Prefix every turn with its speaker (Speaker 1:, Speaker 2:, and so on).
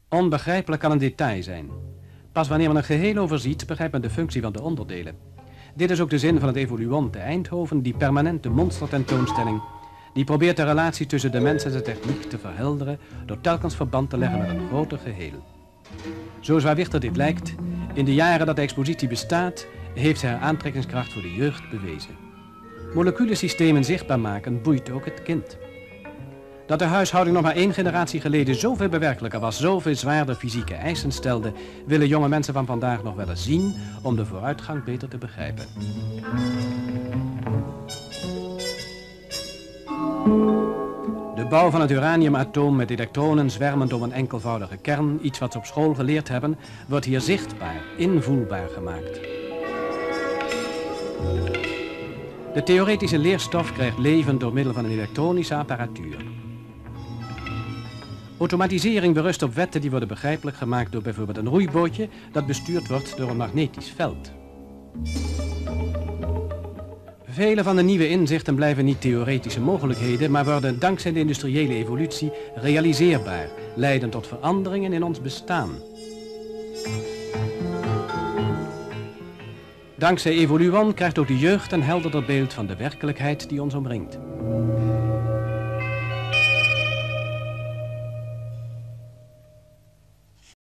Speaker 1: Onbegrijpelijk kan een detail zijn. Pas wanneer men een geheel overziet, begrijpt men de functie van de onderdelen. Dit is ook de zin van het Evoluant te Eindhoven, die permanente monstertentoonstelling, die probeert de relatie tussen de mens en zijn techniek te verhelderen door telkens verband te leggen met een groter geheel. Zo zwaarwichtig dit lijkt, in de jaren dat de expositie bestaat, heeft zij haar aantrekkingskracht voor de jeugd bewezen. Moleculensystemen zichtbaar maken boeit ook het kind. Dat de huishouding nog maar 1 generatie geleden zoveel bewerkelijker was, zoveel zwaarder fysieke eisen stelde, willen jonge mensen van vandaag nog wel eens zien om de vooruitgang beter te begrijpen. De bouw van het uraniumatoom met elektronen zwermend om een enkelvoudige kern, iets wat ze op school geleerd hebben, wordt hier zichtbaar, invoelbaar gemaakt. De theoretische leerstof krijgt leven door middel van een elektronische apparatuur. Automatisering berust op wetten die worden begrijpelijk gemaakt door bijvoorbeeld een roeibootje dat bestuurd wordt door een magnetisch veld. Vele van de nieuwe inzichten blijven niet theoretische mogelijkheden, maar worden dankzij de industriële evolutie realiseerbaar, leiden tot veranderingen in ons bestaan. Dankzij Evoluant krijgt ook de jeugd een helderder beeld van de werkelijkheid die ons omringt.